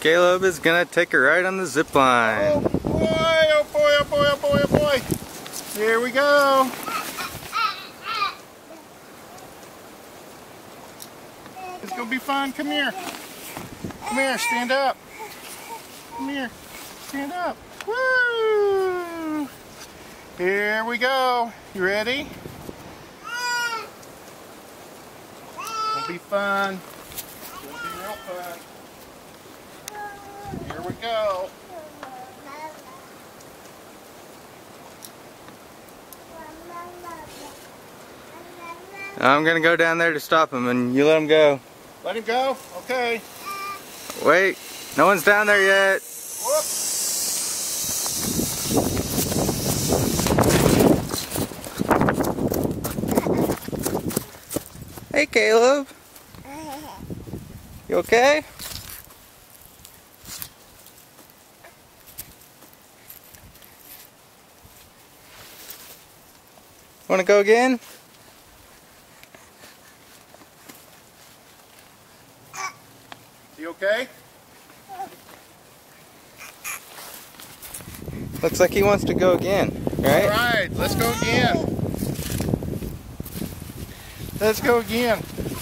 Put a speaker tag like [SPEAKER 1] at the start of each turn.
[SPEAKER 1] Caleb is gonna take a ride on the zip line.
[SPEAKER 2] Oh boy, oh boy, oh boy, oh boy, oh boy. Here we go. It's gonna be fun. Come here. Come here, stand up. Come here, stand up. Woo! Here we go. You ready? It'll be fun. It'll be real fun. Here we go.
[SPEAKER 1] I'm gonna go down there to stop him, and you let him go.
[SPEAKER 2] Let him go? Okay.
[SPEAKER 1] Wait, no one's down there yet.
[SPEAKER 2] Whoop.
[SPEAKER 1] Hey, Caleb. You okay? Want to go again?
[SPEAKER 2] You okay?
[SPEAKER 1] Looks like he wants to go again, right?
[SPEAKER 2] All right, let's go again. Let's go again.